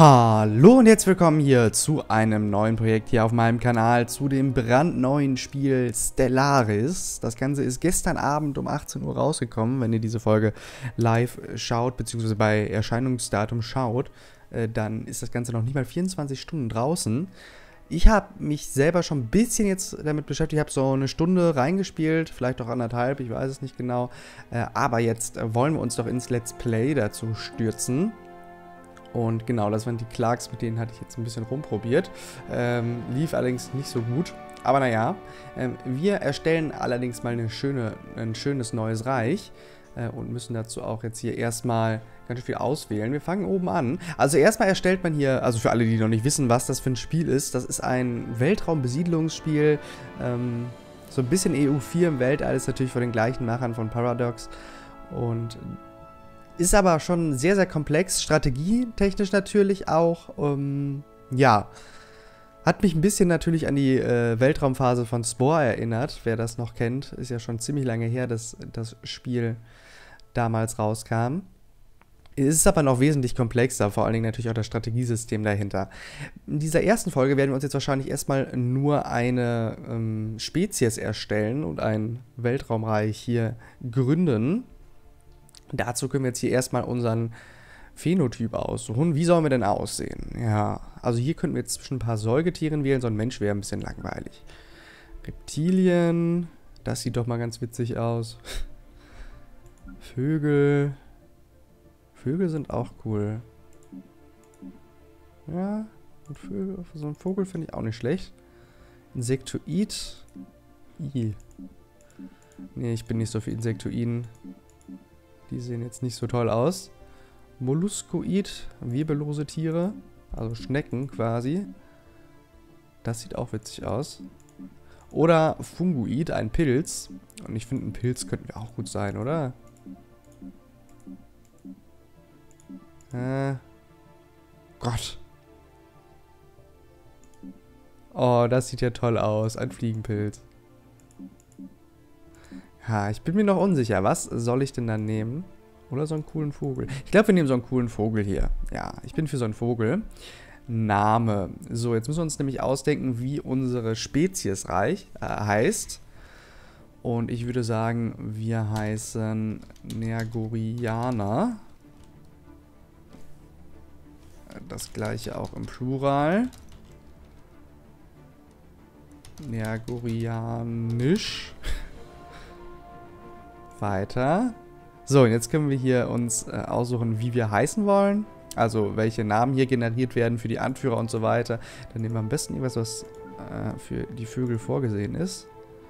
Hallo und herzlich willkommen hier zu einem neuen Projekt hier auf meinem Kanal, zu dem brandneuen Spiel Stellaris. Das Ganze ist gestern Abend um 18 Uhr rausgekommen. Wenn ihr diese Folge live schaut, beziehungsweise bei Erscheinungsdatum schaut, dann ist das Ganze noch nicht mal 24 Stunden draußen. Ich habe mich selber schon ein bisschen jetzt damit beschäftigt. Ich habe so eine Stunde reingespielt, vielleicht auch anderthalb, ich weiß es nicht genau. Aber jetzt wollen wir uns doch ins Let's Play dazu stürzen. Und genau, das waren die Clarks, mit denen hatte ich jetzt ein bisschen rumprobiert. Lief allerdings nicht so gut. Aber naja, wir erstellen allerdings mal ein schönes neues Reich. Und müssen dazu auch jetzt hier erstmal ganz viel auswählen. Wir fangen oben an. Also erstmal erstellt man hier, also für alle, die noch nicht wissen, was das für ein Spiel ist, das ist ein Weltraumbesiedlungsspiel. So ein bisschen EU4 im Weltall, ist natürlich von den gleichen Machern von Paradox. Und ist aber schon sehr, sehr komplex, strategietechnisch natürlich auch. Ja, hat mich ein bisschen natürlich an die Weltraumphase von Spore erinnert. Wer das noch kennt, ist ja schon ziemlich lange her, dass das Spiel damals rauskam. Es ist aber noch wesentlich komplexer, vor allen Dingen natürlich auch das Strategiesystem dahinter. In dieser ersten Folge werden wir uns jetzt wahrscheinlich erstmal nur eine Spezies erstellen und ein Weltraumreich hier gründen. Dazu können wir jetzt hier erstmal unseren Phänotyp aussuchen. Wie sollen wir denn aussehen? Ja, also hier könnten wir jetzt zwischen ein paar Säugetieren wählen. So ein Mensch wäre ein bisschen langweilig. Reptilien. Das sieht doch mal ganz witzig aus. Vögel. Vögel sind auch cool. Ja, und Vögel, so ein Vogel finde ich auch nicht schlecht. Insektoid. Nee, ich bin nicht so für Insektoiden. Die sehen jetzt nicht so toll aus. Molluskoid, wirbellose Tiere, also Schnecken quasi. Das sieht auch witzig aus. Oder Fungoid, ein Pilz. Und ich finde, ein Pilz könnten wir auch gut sein, oder? Gott. Oh, das sieht ja toll aus. Ein Fliegenpilz. Ha, ich bin mir noch unsicher. Was soll ich denn dann nehmen? Oder so einen coolen Vogel? Ich glaube, wir nehmen so einen coolen Vogel hier. Ja, ich bin für so einen Vogel. Name. So, jetzt müssen wir uns nämlich ausdenken, wie unsere Spezies heißt. Und ich würde sagen, wir heißen Nergorianer. Das gleiche auch im Plural. Nergorianisch. Weiter. So, und jetzt können wir hier uns aussuchen, wie wir heißen wollen. Also, welche Namen hier generiert werden für die Anführer und so weiter. Dann nehmen wir am besten irgendwas, was für die Vögel vorgesehen ist.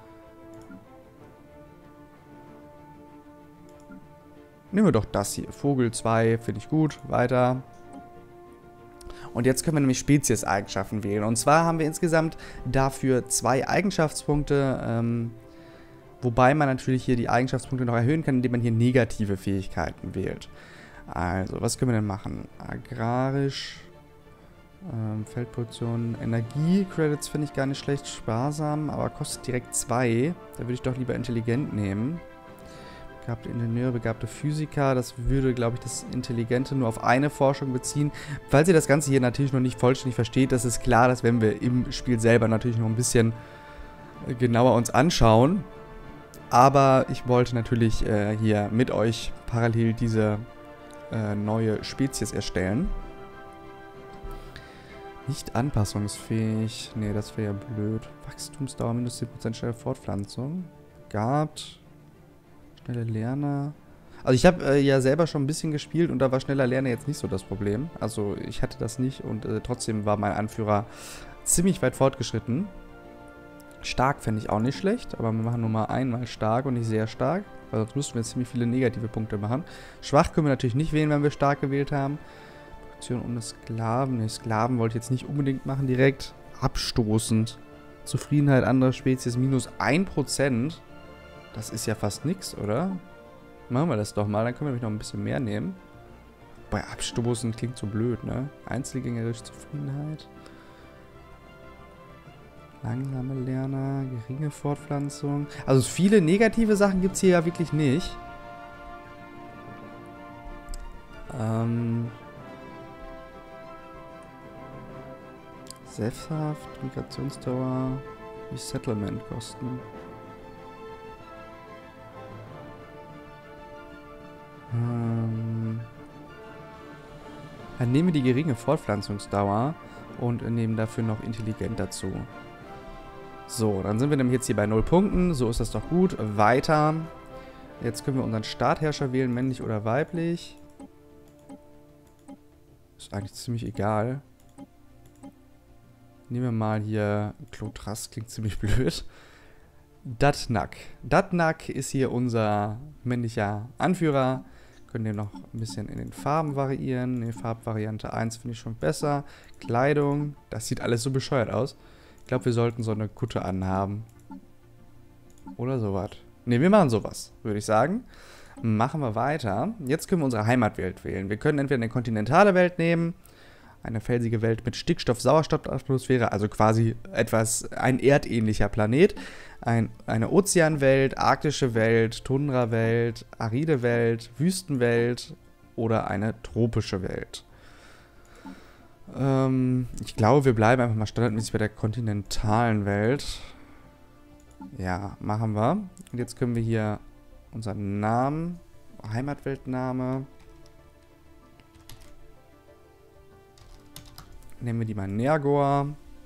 Nehmen wir doch das hier. Vogel 2, finde ich gut. Weiter. Und jetzt können wir nämlich Spezies-Eigenschaften wählen. Und zwar haben wir insgesamt dafür 2 Eigenschaftspunkte, wobei man natürlich hier die Eigenschaftspunkte noch erhöhen kann, indem man hier negative Fähigkeiten wählt. Also, was können wir denn machen? Agrarisch, Feldproduktion, Energie-Credits finde ich gar nicht schlecht, sparsam, aber kostet direkt 2. Da würde ich doch lieber intelligent nehmen. Begabte Ingenieure, begabte Physiker, das würde, glaube ich, das Intelligente nur auf eine Forschung beziehen. Falls ihr das Ganze hier natürlich noch nicht vollständig versteht, das ist klar, das werden wir im Spiel selber natürlich noch ein bisschen genauer uns anschauen. Aber ich wollte natürlich hier mit euch parallel diese neue Spezies erstellen. Nicht anpassungsfähig. Nee, das wäre ja blöd. Wachstumsdauer minus 10% schnelle Fortpflanzung. Begabt. Schnelle Lerner. Also ich habe ja selber schon ein bisschen gespielt und da war schneller Lerner jetzt nicht so das Problem. Also ich hatte das nicht und trotzdem war mein Anführer ziemlich weit fortgeschritten. Stark fände ich auch nicht schlecht, aber wir machen nur mal einmal stark und nicht sehr stark, weil sonst müssten wir jetzt ziemlich viele negative Punkte machen. Schwach können wir natürlich nicht wählen, wenn wir stark gewählt haben. Produktion ohne Sklaven. Ne, Sklaven wollte ich jetzt nicht unbedingt machen direkt. Abstoßend. Zufriedenheit anderer Spezies minus 1%. Das ist ja fast nichts, oder? Machen wir das doch mal, dann können wir nämlich noch ein bisschen mehr nehmen. Bei Abstoßend klingt so blöd, ne? Einzelgängerische Zufriedenheit. Langsame Lerner, geringe Fortpflanzung. Also viele negative Sachen gibt es hier ja wirklich nicht. Sesshaft, Migrationsdauer, Resettlement-Kosten. Dann nehmen wir die geringe Fortpflanzungsdauer und nehmen dafür noch intelligent dazu. So, dann sind wir nämlich jetzt hier bei 0 Punkten. So ist das doch gut. Weiter. Jetzt können wir unseren Startherrscher wählen, männlich oder weiblich. Ist eigentlich ziemlich egal. Nehmen wir mal hier Klotras, klingt ziemlich blöd. Datnak. Datnak ist hier unser männlicher Anführer. Können den noch ein bisschen in den Farben variieren. Die Farbvariante 1 finde ich schon besser. Kleidung, das sieht alles so bescheuert aus. Ich glaube, wir sollten so eine Kutte anhaben. Oder sowas. Ne, wir machen sowas, würde ich sagen. Machen wir weiter. Jetzt können wir unsere Heimatwelt wählen. Wir können entweder eine kontinentale Welt nehmen, eine felsige Welt mit Stickstoff-Sauerstoff-Atmosphäre, also quasi ein erdähnlicher Planet. Eine Ozeanwelt, arktische Welt, Tundrawelt, aride Welt, Wüstenwelt oder eine tropische Welt. Ich glaube, wir bleiben einfach mal standardmäßig bei der kontinentalen Welt. Ja, machen wir. Und jetzt können wir hier unseren Namen, Heimatweltname, nehmen wir die mal Nergor.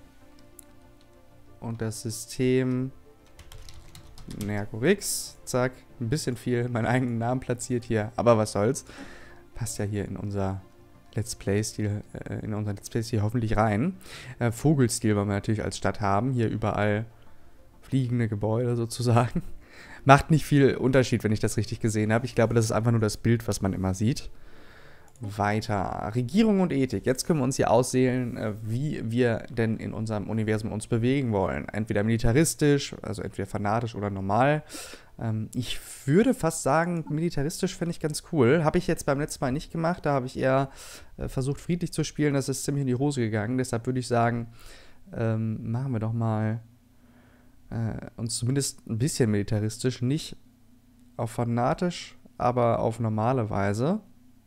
Und das System Nergorix. Zack, ein bisschen viel meinen eigenen Namen platziert hier, aber was soll's. Passt ja hier in unser Let's Play-Stil, hoffentlich rein. Vogelstil wollen wir natürlich als Stadt haben. Hier überall fliegende Gebäude sozusagen. Macht nicht viel Unterschied, wenn ich das richtig gesehen habe. Ich glaube, das ist einfach nur das Bild, was man immer sieht. Weiter. Regierung und Ethik. Jetzt können wir uns hier auswählen, wie wir denn in unserem Universum uns bewegen wollen. Entweder militaristisch, also entweder fanatisch oder normal. Ich würde fast sagen, militaristisch fände ich ganz cool. Habe ich jetzt beim letzten Mal nicht gemacht. Da habe ich eher versucht, friedlich zu spielen. Das ist ziemlich in die Hose gegangen. Deshalb würde ich sagen, machen wir doch mal uns zumindest ein bisschen militaristisch. Nicht auf fanatisch, aber auf normale Weise.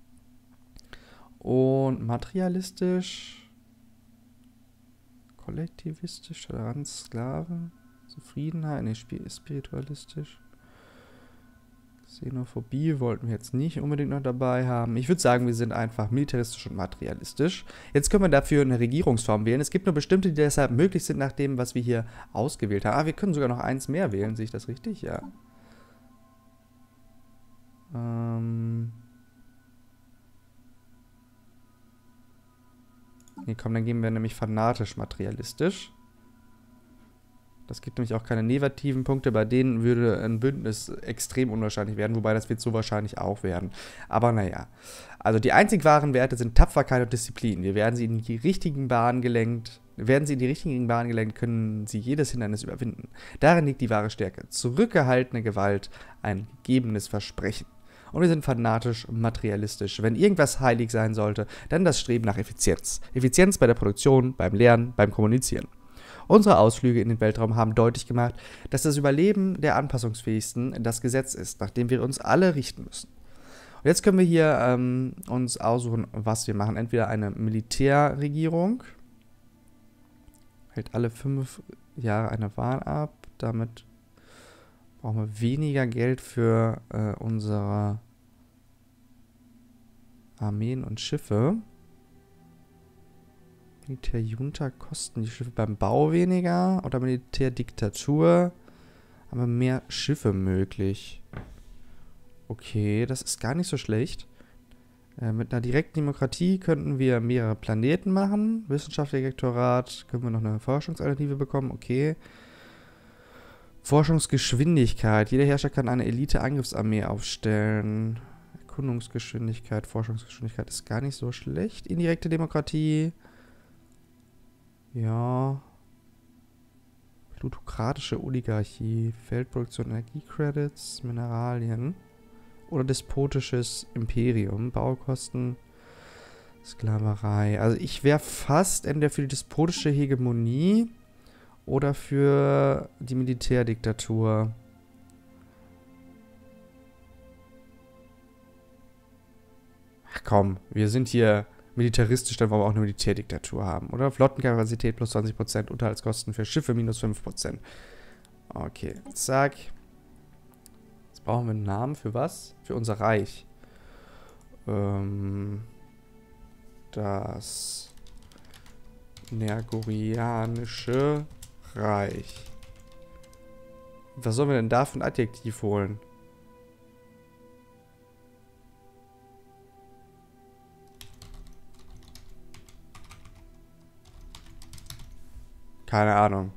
Und materialistisch, kollektivistisch, Toleranz, Sklave, Zufriedenheit, ne, spiritualistisch. Xenophobie wollten wir jetzt nicht unbedingt noch dabei haben. Ich würde sagen, wir sind einfach militaristisch und materialistisch. Jetzt können wir dafür eine Regierungsform wählen. Es gibt nur bestimmte, die deshalb möglich sind, nach dem, was wir hier ausgewählt haben. Ah, wir können sogar noch eins mehr wählen. Sehe ich das richtig? Ja. Nee, komm, dann gehen wir nämlich fanatisch materialistisch. Das gibt nämlich auch keine negativen Punkte. Bei denen würde ein Bündnis extrem unwahrscheinlich werden, wobei das wird so wahrscheinlich auch werden. Aber naja. Also die einzig wahren Werte sind Tapferkeit und Disziplin. Wir werden sie in die richtigen Bahnen gelenkt. Können sie jedes Hindernis überwinden. Darin liegt die wahre Stärke. Zurückgehaltene Gewalt, ein gegebenes Versprechen. Und wir sind fanatisch materialistisch. Wenn irgendwas heilig sein sollte, dann das Streben nach Effizienz. Effizienz bei der Produktion, beim Lernen, beim Kommunizieren. Unsere Ausflüge in den Weltraum haben deutlich gemacht, dass das Überleben der Anpassungsfähigsten das Gesetz ist, nach dem wir uns alle richten müssen. Und jetzt können wir hier uns aussuchen, was wir machen. Entweder eine Militärregierung, hält alle 5 Jahre eine Wahl ab, damit brauchen wir weniger Geld für unsere Armeen und Schiffe. Militärjunta kosten die Schiffe beim Bau weniger. Oder Militärdiktatur. Haben wir mehr Schiffe möglich. Okay, das ist gar nicht so schlecht. Mit einer direkten Demokratie könnten wir mehrere Planeten machen. Wissenschaftsdirektorat. Können wir noch eine Forschungsalternative bekommen. Okay. Forschungsgeschwindigkeit. Jeder Herrscher kann eine Elite-Angriffsarmee aufstellen. Erkundungsgeschwindigkeit, Forschungsgeschwindigkeit ist gar nicht so schlecht. Indirekte Demokratie. Ja. Plutokratische Oligarchie. Feldproduktion, Energiecredits, Mineralien. Oder despotisches Imperium. Baukosten, Sklaverei. Also ich wäre fast entweder für die despotische Hegemonie oder für die Militärdiktatur. Ach komm, wir sind hier militaristisch, dann wollen wir auch eine Militärdiktatur haben, oder? Flottenkapazität plus 20%, Unterhaltskosten für Schiffe minus 5%. Okay, zack. Jetzt brauchen wir einen Namen für was? Für unser Reich. Das Nergorianische Reich. Was sollen wir denn da für ein Adjektiv holen? Keine Ahnung.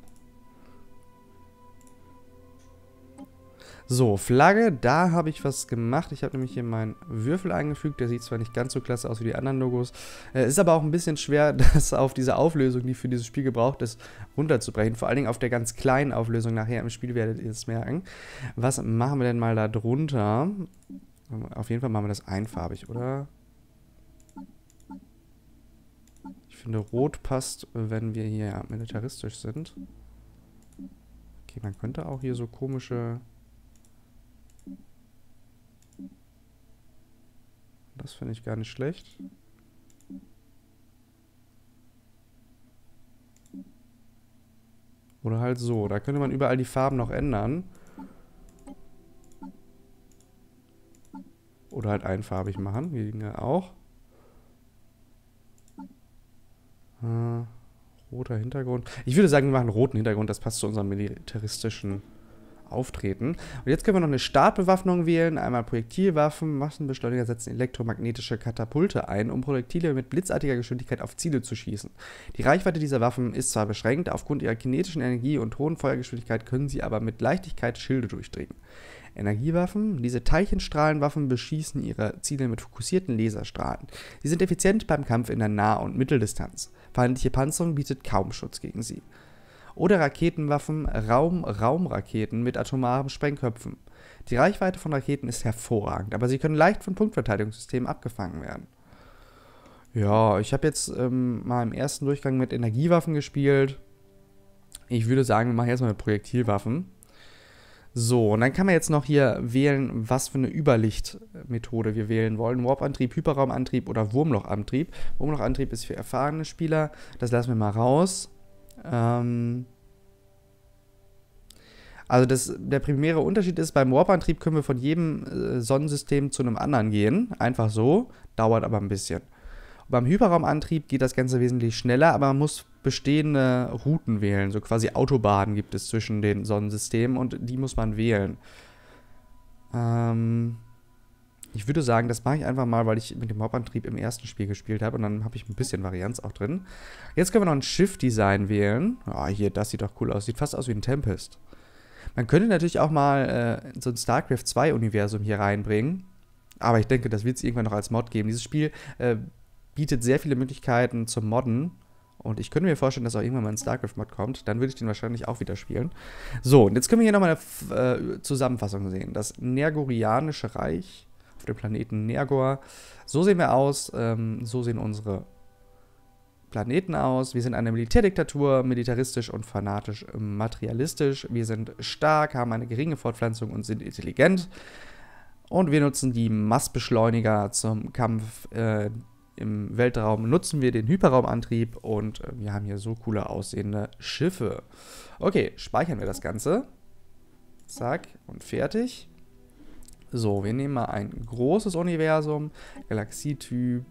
So, Flagge, da habe ich was gemacht. Ich habe nämlich hier meinen Würfel eingefügt. Der sieht zwar nicht ganz so klasse aus wie die anderen Logos. Ist aber auch ein bisschen schwer, das auf diese Auflösung, die für dieses Spiel gebraucht ist, runterzubrechen. Vor allen Dingen auf der ganz kleinen Auflösung. Nachher im Spiel werdet ihr es merken. Was machen wir denn mal da drunter? Auf jeden Fall machen wir das einfarbig, oder? Ich finde, Rot passt, wenn wir hier militaristisch sind. Okay, man könnte auch hier so komische... Das finde ich gar nicht schlecht. Oder halt so. Da könnte man überall die Farben noch ändern. Oder halt einfarbig machen, wie die auch. Roter Hintergrund. Ich würde sagen, wir machen einen roten Hintergrund. Das passt zu unserem militaristischen Auftreten. Und jetzt können wir noch eine Startbewaffnung wählen. Einmal Projektilwaffen. Massenbeschleuniger setzen elektromagnetische Katapulte ein, um Projektile mit blitzartiger Geschwindigkeit auf Ziele zu schießen. Die Reichweite dieser Waffen ist zwar beschränkt, aufgrund ihrer kinetischen Energie und hohen Feuergeschwindigkeit können sie aber mit Leichtigkeit Schilde durchdringen. Energiewaffen. Diese Teilchenstrahlenwaffen beschießen ihre Ziele mit fokussierten Laserstrahlen. Sie sind effizient beim Kampf in der Nah- und Mitteldistanz. Feindliche Panzerung bietet kaum Schutz gegen sie. Oder Raketenwaffen, Raumraketen mit atomaren Sprengköpfen. Die Reichweite von Raketen ist hervorragend, aber sie können leicht von Punktverteidigungssystemen abgefangen werden. Ja, ich habe jetzt mal im ersten Durchgang mit Energiewaffen gespielt. Ich würde sagen, wir machen jetzt mal mit Projektilwaffen. So, und dann kann man jetzt noch hier wählen, was für eine Überlichtmethode wir wählen wollen. Warp-Antrieb, Hyperraumantrieb oder Wurmlochantrieb. Wurmlochantrieb ist für erfahrene Spieler. Das lassen wir mal raus. Also der primäre Unterschied ist, beim Warp-Antrieb können wir von jedem Sonnensystem zu einem anderen gehen. Einfach so, dauert aber ein bisschen. Und beim Hyperraumantrieb geht das Ganze wesentlich schneller, aber man muss bestehende Routen wählen. So quasi Autobahnen gibt es zwischen den Sonnensystemen und die muss man wählen. Ich würde sagen, das mache ich einfach mal, weil ich mit dem Warp-Antrieb im ersten Spiel gespielt habe und dann habe ich ein bisschen Varianz auch drin. Jetzt können wir noch ein Schiff-Design wählen. Ah, hier, das sieht doch cool aus. Sieht fast aus wie ein Tempest. Man könnte natürlich auch mal so ein StarCraft 2 Universum hier reinbringen. Aber ich denke, das wird es irgendwann noch als Mod geben. Dieses Spiel bietet sehr viele Möglichkeiten zum Modden. Und ich könnte mir vorstellen, dass auch irgendwann mal ein StarCraft-Mod kommt. Dann würde ich den wahrscheinlich auch wieder spielen. So, und jetzt können wir hier nochmal eine Zusammenfassung sehen. Das Nergorianische Reich auf dem Planeten Nergor. So sehen wir aus. So sehen unsere Planeten aus. Wir sind eine Militärdiktatur, militaristisch und fanatisch materialistisch. Wir sind stark, haben eine geringe Fortpflanzung und sind intelligent. Und wir nutzen die Massbeschleuniger zum Kampf im Weltraum. Nutzen wir den Hyperraumantrieb und wir haben hier so coole aussehende Schiffe. Okay, speichern wir das Ganze. Zack, und fertig. So, wir nehmen mal ein großes Universum, Galaxietyp,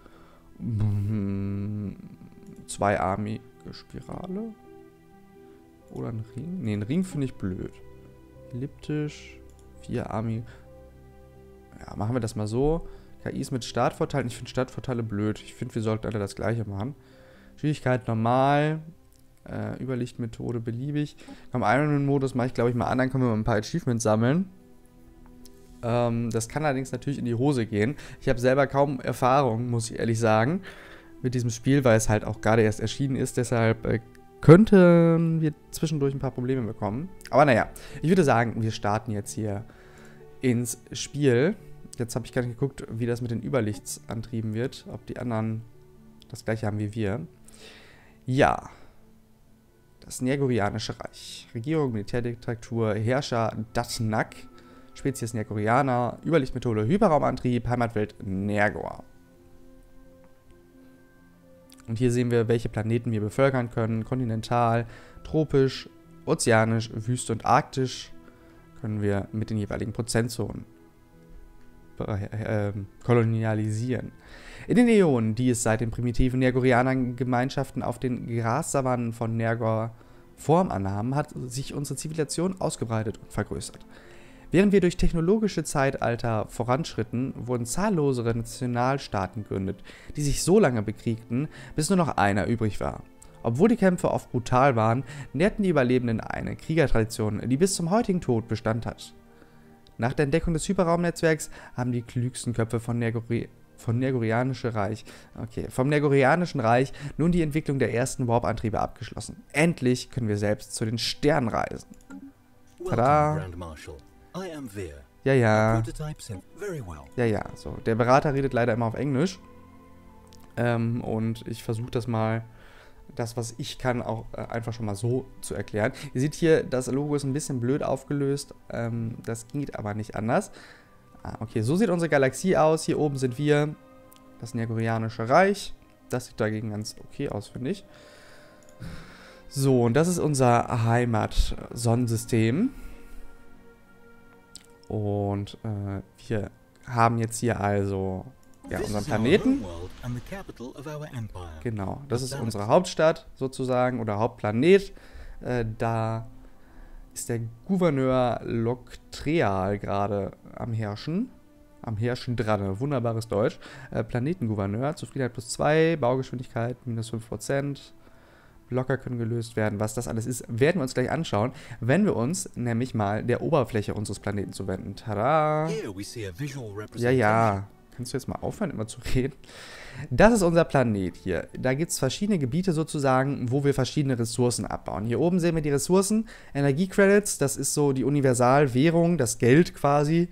zweiarmige Spirale oder ein Ring? Ne, ein Ring finde ich blöd. Elliptisch, vierarmig. Ja, machen wir das mal so. KIs mit Startvorteilen. Ich finde Startvorteile blöd. Ich finde, wir sollten alle das gleiche machen. Schwierigkeit normal. Überlichtmethode beliebig. Komm, Ironman-Modus mache ich, glaube ich, mal an. Dann können wir mal ein paar Achievements sammeln. Das kann allerdings natürlich in die Hose gehen. Ich habe selber kaum Erfahrung, muss ich ehrlich sagen, mit diesem Spiel, weil es halt auch gerade erst erschienen ist. Deshalb könnten wir zwischendurch ein paar Probleme bekommen. Aber naja, ich würde sagen, wir starten jetzt hier ins Spiel. Jetzt habe ich gar nicht geguckt, wie das mit den Überlichtsantrieben wird. Ob die anderen das gleiche haben wie wir. Ja. Das Nergorianische Reich. Regierung, Militärdiktatur, Herrscher Datnak. Spezies Nergorianer, Überlichtmethode, Hyperraumantrieb, Heimatwelt Nergor. Und hier sehen wir, welche Planeten wir bevölkern können. Kontinental, tropisch, ozeanisch, wüst und arktisch können wir mit den jeweiligen Prozentzonen kolonialisieren. In den Äonen, die es seit den primitiven Nergorianer-Gemeinschaften auf den Grassavannen von Nergor Form annahmen, hat sich unsere Zivilisation ausgebreitet und vergrößert. Während wir durch technologische Zeitalter voranschritten, wurden zahllose Nationalstaaten gegründet, die sich so lange bekriegten, bis nur noch einer übrig war. Obwohl die Kämpfe oft brutal waren, nährten die Überlebenden eine Kriegertradition, die bis zum heutigen Tod Bestand hat. Nach der Entdeckung des Hyperraumnetzwerks haben die klügsten Köpfe vom Nergorianischen Reich nun die Entwicklung der ersten Warp-Antriebe abgeschlossen. Endlich können wir selbst zu den Sternen reisen. Tada! Ja, ja. Ja, ja, so. Der Berater redet leider immer auf Englisch. Und ich versuche das mal, das, was ich kann, auch einfach schon mal so zu erklären. Ihr seht hier, das Logo ist ein bisschen blöd aufgelöst. Das geht aber nicht anders. Okay, so sieht unsere Galaxie aus. Hier oben sind wir, das Nergorianische Reich. Das sieht dagegen ganz okay aus, finde ich. So, und das ist unser Heimat-Sonnensystem. Und wir haben jetzt hier also unseren Planeten. Genau, das ist unsere Hauptstadt sozusagen oder Hauptplanet. Da ist der Gouverneur Loktreal gerade am Herrschen. Am Herrschen dran, wunderbares Deutsch. Planetengouverneur, Zufriedenheit +2, Baugeschwindigkeit -5%. Blocker können gelöst werden. Was das alles ist, werden wir uns gleich anschauen, wenn wir uns nämlich mal der Oberfläche unseres Planeten zuwenden. Tada! Ja, ja. Kannst du jetzt mal aufhören, immer zu reden? Das ist unser Planet hier. Da gibt es verschiedene Gebiete sozusagen, wo wir verschiedene Ressourcen abbauen. Hier oben sehen wir die Ressourcen. Energiecredits, das ist so die Universalwährung, das Geld quasi.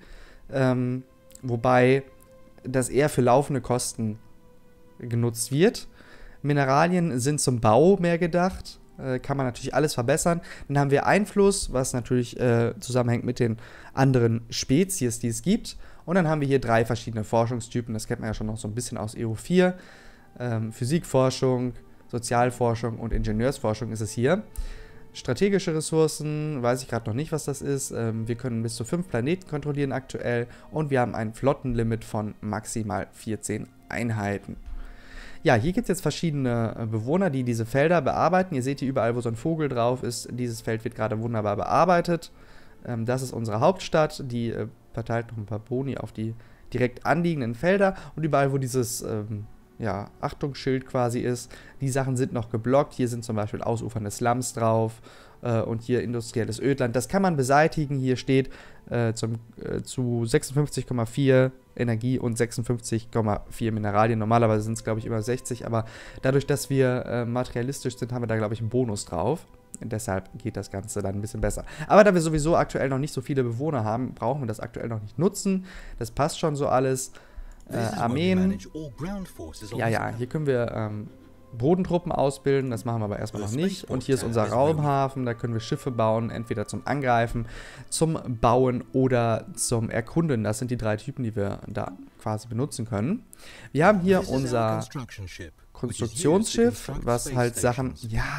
Wobei das eher für laufende Kosten genutzt wird. Mineralien sind zum Bau mehr gedacht. Kann man natürlich alles verbessern. Dann haben wir Einfluss, was natürlich zusammenhängt mit den anderen Spezies, die es gibt. Und dann haben wir hier 3 verschiedene Forschungstypen. Das kennt man ja schon noch so ein bisschen aus EO4. Physikforschung, Sozialforschung und Ingenieursforschung ist es hier. Strategische Ressourcen, weiß ich gerade noch nicht, was das ist. Wir können bis zu 5 Planeten kontrollieren aktuell. Und wir haben ein Flottenlimit von maximal 14 Einheiten. Ja, hier gibt es jetzt verschiedene Bewohner, die diese Felder bearbeiten. Ihr seht hier überall, wo so ein Vogel drauf ist. Dieses Feld wird gerade wunderbar bearbeitet. Das ist unsere Hauptstadt. Die verteilt noch ein paar Boni auf die direkt anliegenden Felder. Und überall, wo dieses Achtungsschild quasi ist, die Sachen sind noch geblockt. Hier sind zum Beispiel ausufernde Slums drauf. Und hier industrielles Ödland. Das kann man beseitigen. Hier steht zu 56,4 Energie und 56,4 Mineralien. Normalerweise sind es, glaube ich, über 60, aber dadurch, dass wir materialistisch sind, haben wir da, glaube ich, einen Bonus drauf. Und deshalb geht das Ganze dann ein bisschen besser. Aber da wir sowieso aktuell noch nicht so viele Bewohner haben, brauchen wir das aktuell noch nicht nutzen. Das passt schon so alles. Armeen. Ja, ja, hier können wir Bodentruppen ausbilden, das machen wir aber erstmal noch nicht. Und hier ist unser Raumhafen, da können wir Schiffe bauen, entweder zum Angreifen, zum Bauen oder zum Erkunden. Das sind die 3 Typen, die wir da quasi benutzen können. Wir haben hier unser Konstruktionsschiff, was halt Sachen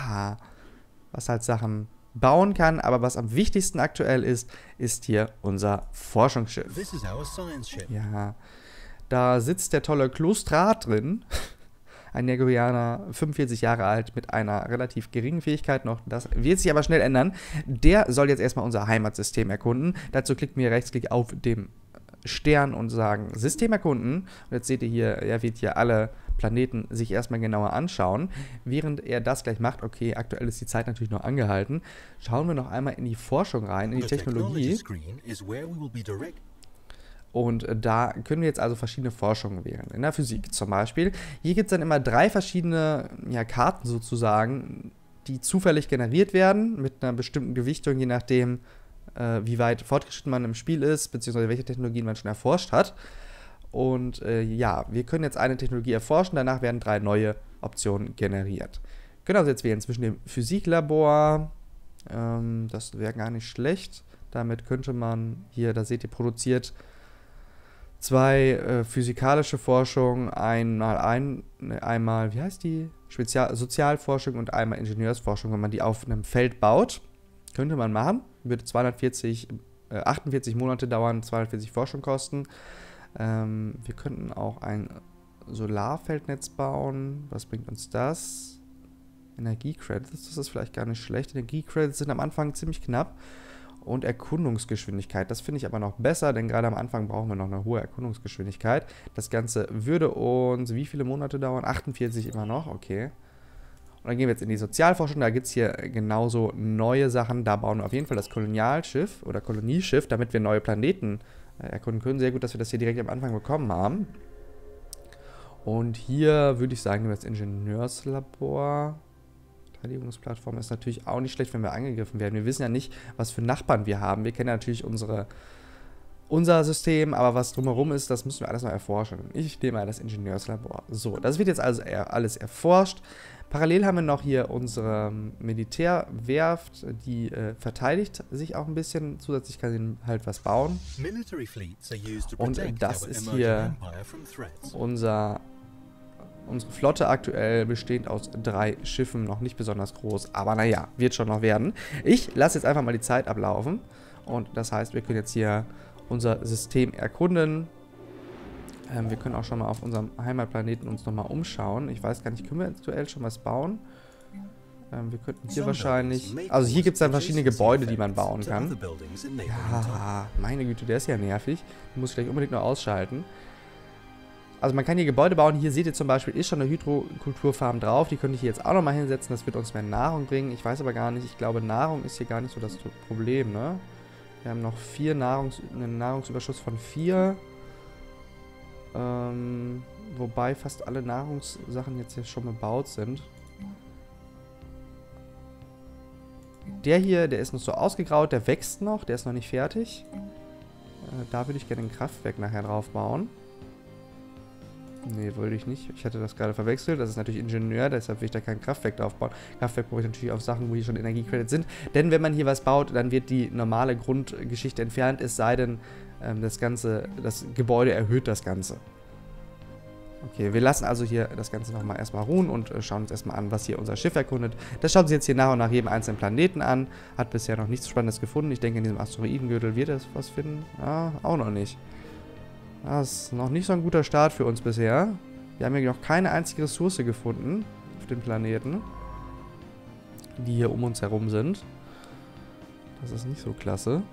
bauen kann, aber was am wichtigsten aktuell ist, ist hier unser Forschungsschiff. Ja, da sitzt der tolle Klostrat drin. Ein Nergorianer, 45 Jahre alt, mit einer relativ geringen Fähigkeit noch. Das wird sich aber schnell ändern. Der soll jetzt erstmal unser Heimatsystem erkunden. Dazu klicken wir Rechtsklick auf dem Stern und sagen System erkunden. Und jetzt seht ihr hier, er wird hier alle Planeten sich erstmal genauer anschauen. Während er das gleich macht, okay, aktuell ist die Zeit natürlich noch angehalten, schauen wir noch einmal in die Forschung rein, in die Technologie. Und da können wir jetzt also verschiedene Forschungen wählen. In der Physik zum Beispiel. Hier gibt es dann immer 3 verschiedene Karten sozusagen, die zufällig generiert werden, mit einer bestimmten Gewichtung, je nachdem, wie weit fortgeschritten man im Spiel ist, beziehungsweise welche Technologien man schon erforscht hat. Und wir können jetzt eine Technologie erforschen, danach werden 3 neue Optionen generiert. Wir können also jetzt wählen zwischen dem Physiklabor, das wäre gar nicht schlecht. Damit könnte man hier, da seht ihr, produziert 2 physikalische Forschung, einmal, wie heißt die? Sozialforschung und einmal Ingenieursforschung, wenn man die auf einem Feld baut. Könnte man machen. Würde 48 Monate dauern, 240 Forschung kosten. Wir könnten auch ein Solarfeldnetz bauen. Was bringt uns das? Energiecredits, das ist vielleicht gar nicht schlecht. Energiecredits sind am Anfang ziemlich knapp. Und Erkundungsgeschwindigkeit, das finde ich aber noch besser, denn gerade am Anfang brauchen wir noch eine hohe Erkundungsgeschwindigkeit. Das Ganze würde uns wie viele Monate dauern? 48 immer noch, okay. Und dann gehen wir jetzt in die Sozialforschung, da gibt es hier genauso neue Sachen. Da bauen wir auf jeden Fall das Kolonialschiff oder Kolonieschiff, damit wir neue Planeten erkunden können. Sehr gut, dass wir das hier direkt am Anfang bekommen haben. Und hier würde ich sagen, das Ingenieurslabor. Verteidigungsplattform ist natürlich auch nicht schlecht, wenn wir angegriffen werden. Wir wissen ja nicht, was für Nachbarn wir haben. Wir kennen ja natürlich unser System, aber was drumherum ist, das müssen wir alles noch erforschen. Ich nehme mal das Ingenieurslabor. So, das wird jetzt also alles erforscht. Parallel haben wir noch hier unsere Militärwerft, die verteidigt sich auch ein bisschen. Zusätzlich kann sie halt was bauen. Und das ist hier unsere Flotte aktuell, bestehend aus 3 Schiffen, noch nicht besonders groß, aber naja, wird schon noch werden. Ich lasse jetzt einfach mal die Zeit ablaufen und das heißt, wir können jetzt hier unser System erkunden. Wir können auch schon mal auf unserem Heimatplaneten uns nochmal umschauen. Ich weiß gar nicht, können wir aktuell schon was bauen? Wir könnten hier wahrscheinlich... Also hier gibt es dann verschiedene Gebäude, die man bauen kann. Ja, meine Güte, der ist ja nervig. Den muss ich gleich unbedingt noch ausschalten. Also man kann hier Gebäude bauen. Hier seht ihr zum Beispiel, ist schon eine Hydrokulturfarm drauf. Die könnte ich hier jetzt auch nochmal hinsetzen. Das wird uns mehr Nahrung bringen. Ich weiß aber gar nicht. Ich glaube, Nahrung ist hier gar nicht so das Problem, ne? Wir haben noch einen Nahrungsüberschuss von 4. Wobei fast alle Nahrungssachen jetzt hier schon bebaut sind. Der hier, der ist noch so ausgegraut. Der wächst noch. Der ist noch nicht fertig. Da würde ich gerne ein Kraftwerk nachher drauf bauen. Nee, wollte ich nicht. Ich hatte das gerade verwechselt. Das ist natürlich Ingenieur, deshalb will ich da kein Kraftwerk drauf bauen. Kraftwerk brauche ich natürlich auf Sachen, wo hier schon Energiecredits sind. Denn wenn man hier was baut, dann wird die normale Grundgeschichte entfernt, es sei denn, das Gebäude erhöht das Ganze. Okay, wir lassen also hier das Ganze nochmal erstmal ruhen und schauen uns erstmal an, was hier unser Schiff erkundet. Das schaut sich jetzt hier nach und nach jedem einzelnen Planeten an. Hat bisher noch nichts Spannendes gefunden. Ich denke, in diesem Asteroidengürtel wird es was finden. Ah, auch noch nicht. Das ist noch nicht so ein guter Start für uns bisher. Wir haben hier noch keine einzige Ressource gefunden auf dem Planeten, die hier um uns herum sind. Das ist nicht so klasse.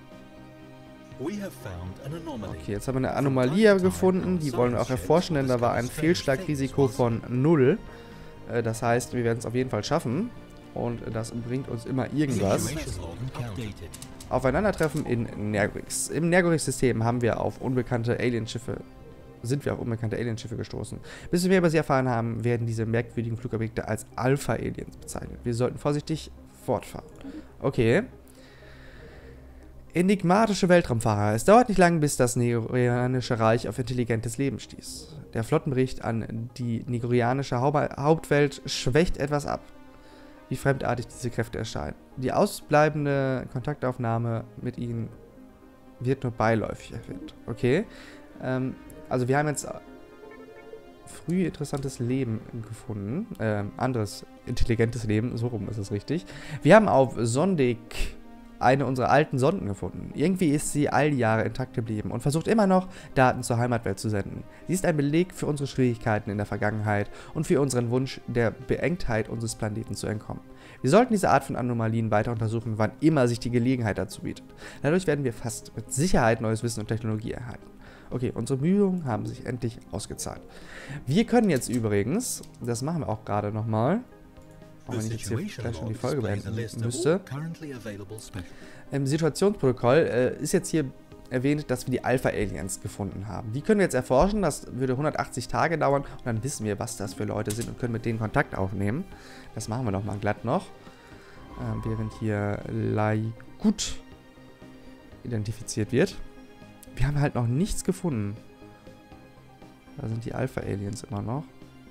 Okay, jetzt haben wir eine Anomalie gefunden. Die wollen wir auch erforschen, denn da war ein Fehlschlagrisiko von 0. Das heißt, wir werden es auf jeden Fall schaffen. Und das bringt uns immer irgendwas. Aufeinandertreffen in Nergorix. Im Nergorix-System sind wir auf unbekannte Alienschiffe gestoßen. Bis wir mehr über sie erfahren haben, werden diese merkwürdigen Flugobjekte als Alpha-Aliens bezeichnet. Wir sollten vorsichtig fortfahren. Okay. Enigmatische Weltraumfahrer. Es dauert nicht lang, bis das Nigerianische Reich auf intelligentes Leben stieß. Der Flottenbericht an die nigerianische Hauptwelt schwächt etwas ab, wie fremdartig diese Kräfte erscheinen. Die ausbleibende Kontaktaufnahme mit ihnen wird nur beiläufig erwähnt. Okay. Also wir haben jetzt früh interessantes Leben gefunden. Anderes intelligentes Leben, so rum ist es richtig. Wir haben auf Sondik eine unserer alten Sonden gefunden. Irgendwie ist sie all die Jahre intakt geblieben und versucht immer noch, Daten zur Heimatwelt zu senden. Sie ist ein Beleg für unsere Schwierigkeiten in der Vergangenheit und für unseren Wunsch, der Beengtheit unseres Planeten zu entkommen. Wir sollten diese Art von Anomalien weiter untersuchen, wann immer sich die Gelegenheit dazu bietet. Dadurch werden wir fast mit Sicherheit neues Wissen und Technologie erhalten. Okay, unsere Bemühungen haben sich endlich ausgezahlt. Wir können jetzt übrigens, das machen wir auch gerade nochmal, auch wenn ich jetzt hier gleich schon die Folge beenden müsste. Im Situationsprotokoll ist jetzt hier erwähnt, dass wir die Alpha-Aliens gefunden haben. Die können wir jetzt erforschen, das würde 180 Tage dauern und dann wissen wir, was das für Leute sind und können mit denen Kontakt aufnehmen. Das machen wir doch mal glatt noch. Während hier Laikut identifiziert wird. Wir haben halt noch nichts gefunden. Da sind die Alpha-Aliens immer noch.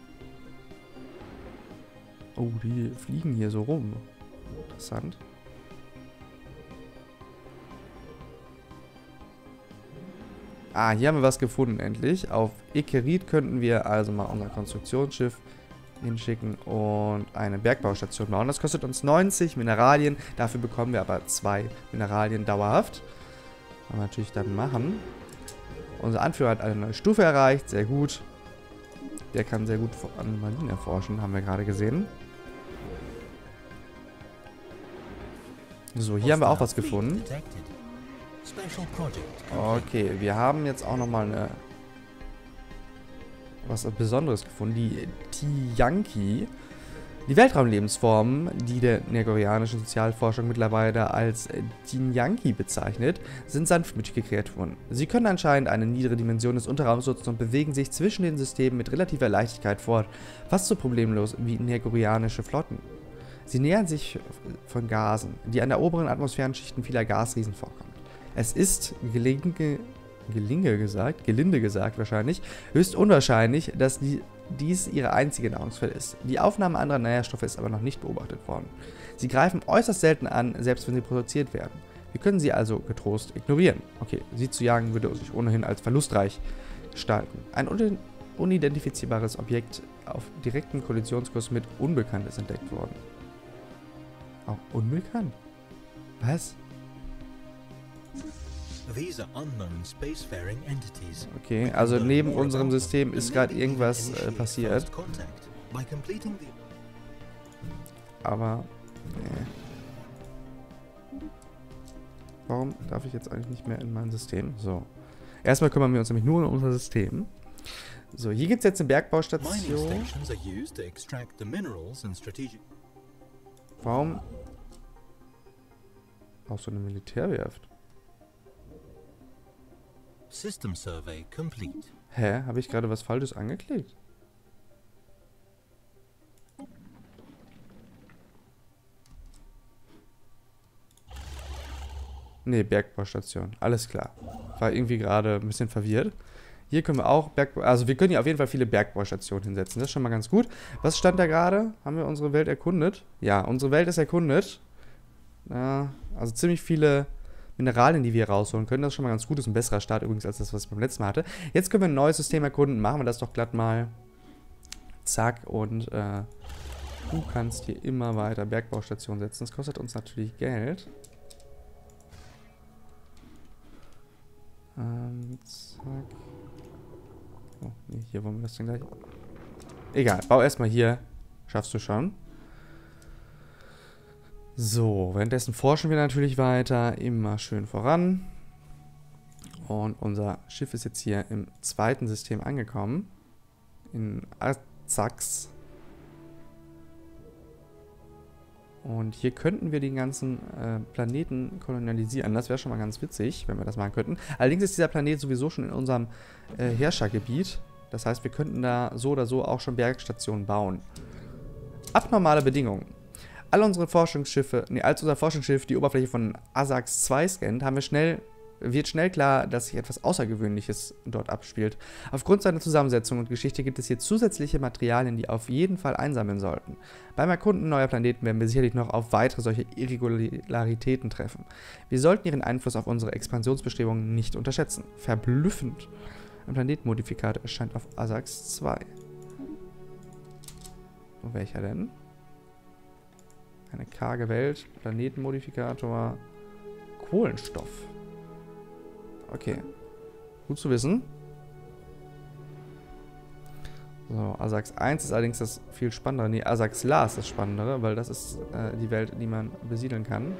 Oh, die fliegen hier so rum. Interessant. Ah, hier haben wir was gefunden endlich. Auf Ekerit könnten wir also mal unser Konstruktionsschiff hinschicken und eine Bergbaustation bauen. Das kostet uns 90 Mineralien. Dafür bekommen wir aber 2 Mineralien dauerhaft. Wollen wir natürlich dann machen. Unser Anführer hat eine neue Stufe erreicht. Sehr gut. Der kann sehr gut Anomalien erforschen, haben wir gerade gesehen. So, hier haben wir auch was gefunden. Okay, wir haben jetzt auch nochmal was Besonderes gefunden. Die Tiyanki. Die Weltraumlebensformen, die der nergorianischen Sozialforschung mittlerweile als Tiyanki bezeichnet, sind sanftmütige Kreaturen. Sie können anscheinend eine niedere Dimension des Unterraums nutzen und bewegen sich zwischen den Systemen mit relativer Leichtigkeit fort, fast so problemlos wie nergorianische Flotten. Sie nähern sich von Gasen, die an der oberen Atmosphärenschichten vieler Gasriesen vorkommen. Es ist gelinde gesagt wahrscheinlich, höchst unwahrscheinlich, dass dies ihre einzige Nahrungsquelle ist. Die Aufnahme anderer Nährstoffe ist aber noch nicht beobachtet worden. Sie greifen äußerst selten an, selbst wenn sie produziert werden. Wir können sie also getrost ignorieren. Okay, sie zu jagen würde sich ohnehin als verlustreich gestalten. Ein unidentifizierbares Objekt auf direktem Kollisionskurs mit Unbekannt ist entdeckt worden. Auch unbekannt? Was? Okay, also neben unserem System ist gerade irgendwas passiert. Aber, warum darf ich jetzt eigentlich nicht mehr in mein System? So. Erstmal kümmern wir uns nämlich nur um unser System. So, hier gibt es jetzt eine Bergbaustation. Warum? Auch so eine Militärwerft. System Survey complete. Hä? Habe ich gerade was Falsches angeklickt? Ne, Bergbaustation. Alles klar. War irgendwie gerade ein bisschen verwirrt. Hier können wir auch also wir können hier auf jeden Fall viele Bergbaustationen hinsetzen. Das ist schon mal ganz gut. Was stand da gerade? Haben wir unsere Welt erkundet? Ja, unsere Welt ist erkundet. Also ziemlich viele Mineralien, die wir rausholen können. Das ist schon mal ganz gut. Das ist ein besserer Start übrigens als das, was ich beim letzten Mal hatte. Jetzt können wir ein neues System erkunden. Machen wir das doch glatt mal. Zack. Und du kannst hier immer weiter Bergbaustationen setzen. Das kostet uns natürlich Geld. Zack. Oh, nee, hier wollen wir das denn gleich. Egal, bau erstmal hier. Schaffst du schon. So, währenddessen forschen wir natürlich weiter. Immer schön voran. Und unser Schiff ist jetzt hier im zweiten System angekommen. In Arzax. Und hier könnten wir den ganzen Planeten kolonialisieren. Das wäre schon mal ganz witzig, wenn wir das machen könnten. Allerdings ist dieser Planet sowieso schon in unserem Herrschergebiet. Das heißt, wir könnten da so oder so auch schon Bergstationen bauen. Abnormale Bedingungen. Als unser Forschungsschiff die Oberfläche von Arzax 2 scannt, wird schnell klar, dass sich etwas Außergewöhnliches dort abspielt. Aufgrund seiner Zusammensetzung und Geschichte gibt es hier zusätzliche Materialien, die auf jeden Fall einsammeln sollten. Beim Erkunden neuer Planeten werden wir sicherlich noch auf weitere solche Irregularitäten treffen. Wir sollten ihren Einfluss auf unsere Expansionsbestrebungen nicht unterschätzen. Verblüffend. Ein Planetenmodifikator erscheint auf Arzax 2. Und welcher denn? Eine karge Welt, Planetenmodifikator, Kohlenstoff. Okay. Gut zu wissen. So, Arzax 1 ist allerdings das viel spannendere. Nee, Arzax La ist das spannendere, weil das ist die Welt, die man besiedeln kann.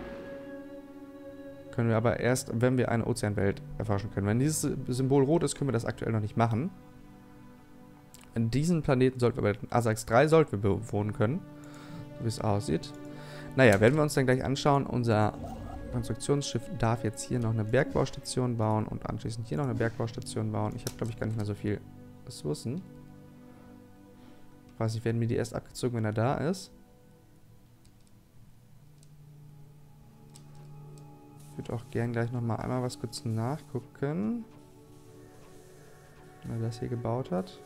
Können wir aber erst, wenn wir eine Ozeanwelt erforschen können. Wenn dieses Symbol rot ist, können wir das aktuell noch nicht machen. In diesen Planeten sollten wir, bei Arzax 3 sollten wir bewohnen können. So wie es aussieht. Naja, werden wir uns dann gleich anschauen. Unser Konstruktionsschiff darf jetzt hier noch eine Bergbaustation bauen und anschließend hier noch eine Bergbaustation bauen. Ich habe, glaube ich, gar nicht mehr so viel Ressourcen. Ich weiß nicht, werden mir die erst abgezogen, wenn er da ist? Ich würde auch gern gleich nochmal einmal was kurz nachgucken. Wenn er das hier gebaut hat.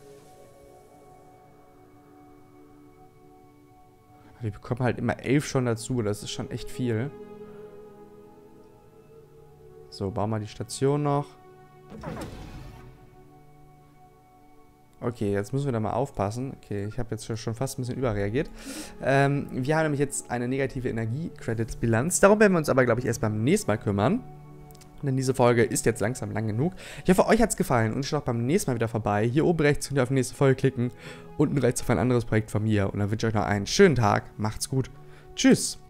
Wir bekommen halt immer 11 schon dazu. Das ist schon echt viel. So, bauen wir die Station noch. Okay, jetzt müssen wir da mal aufpassen. Okay, ich habe jetzt schon fast ein bisschen überreagiert. Wir haben nämlich jetzt eine negative Energie-Credits-Bilanz. Darum werden wir uns aber, glaube ich, erst beim nächsten Mal kümmern. Denn diese Folge ist jetzt langsam lang genug. Ich hoffe, euch hat es gefallen und schaut beim nächsten Mal wieder vorbei. Hier oben rechts könnt ihr auf die nächste Folge klicken. Unten rechts auf ein anderes Projekt von mir. Und dann wünsche ich euch noch einen schönen Tag. Macht's gut. Tschüss.